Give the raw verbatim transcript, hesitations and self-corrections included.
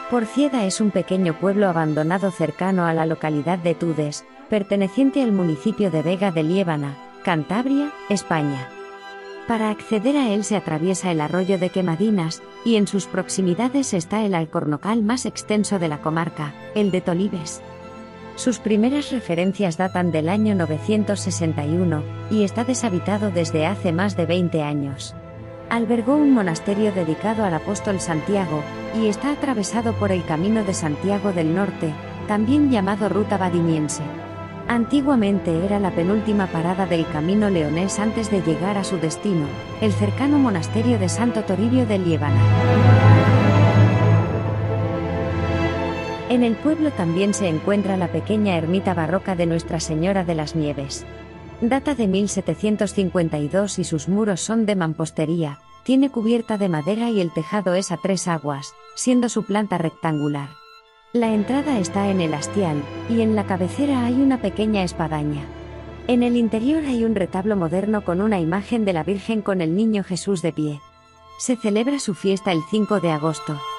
Porcieda es un pequeño pueblo abandonado cercano a la localidad de Tudes, perteneciente al municipio de Vega de Liébana, Cantabria, España. Para acceder a él se atraviesa el arroyo de Quemadinas, y en sus proximidades está el alcornocal más extenso de la comarca, el de Tolibes. Sus primeras referencias datan del año novecientos sesenta y uno, y está deshabitado desde hace más de veinte años. Albergó un monasterio dedicado al apóstol Santiago, y está atravesado por el Camino de Santiago del Norte, también llamado Ruta Vadiniense. Antiguamente era la penúltima parada del camino leonés antes de llegar a su destino, el cercano monasterio de Santo Toribio de Liébana. En el pueblo también se encuentra la pequeña ermita barroca de Nuestra Señora de las Nieves. Data de mil setecientos cincuenta y dos y sus muros son de mampostería, tiene cubierta de madera y el tejado es a tres aguas, siendo su planta rectangular. La entrada está en el hastial, y en la cabecera hay una pequeña espadaña. En el interior hay un retablo moderno con una imagen de la Virgen con el Niño Jesús de pie. Se celebra su fiesta el cinco de agosto.